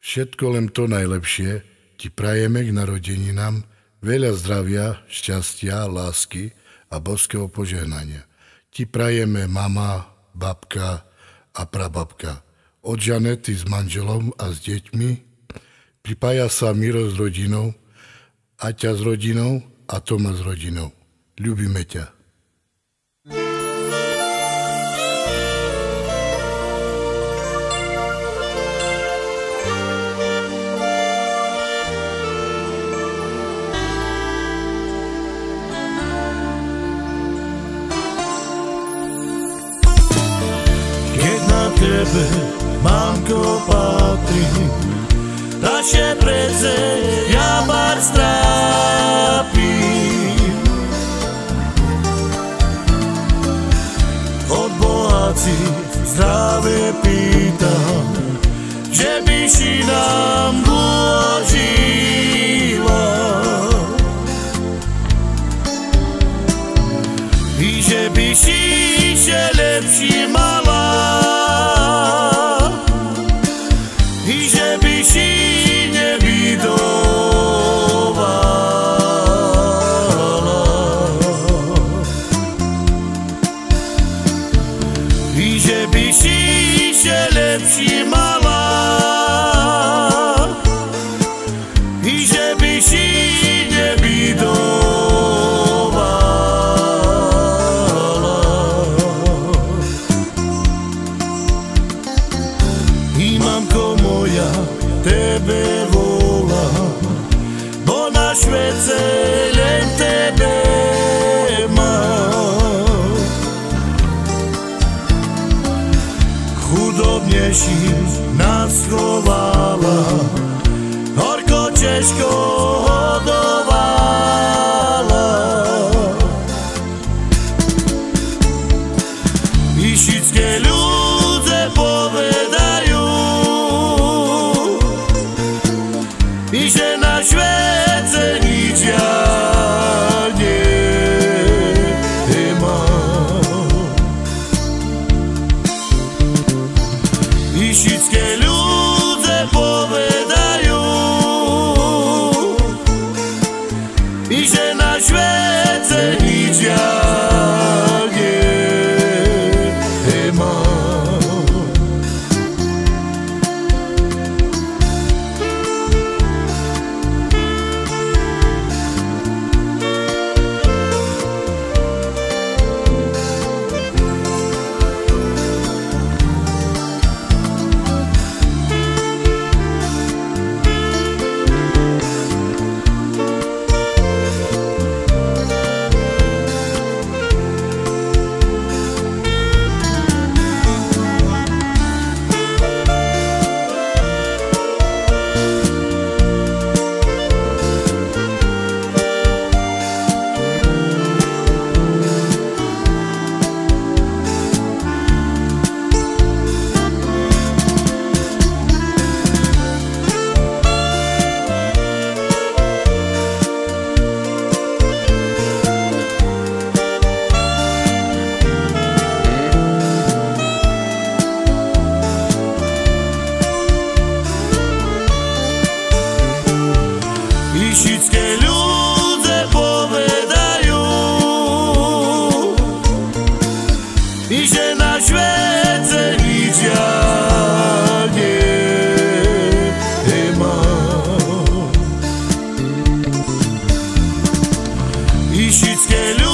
Všetko len to najlepšie ti prajeme k narodeninám, veľa zdravia, šťastia, lásky a božského požehnania. Ti prajeme mama, babka a prababka. Od Žanety s manželom a s deťmi pripája sa Miro s rodinou, Aťa s rodinou a Toma s rodinou. Ľubíme ťa. Tebe, mamko, patrím, naše prece ja bar strápim. Od Boha si zdravie pýtam, že by si nám vložila i že by si še lepší mala. Tebe volám, bo na Švédce len tebe mám. Chudobnejší nás chovala, horko ťažko hodovala. Išické ľudze povedajú, i že na Švédce nič ja nemám. Išické ľudze povedajú, i že na Švédce nič ja nemám. Išické ľudze povedajú, i že na Švédce nič ja nemám. Išické ľudze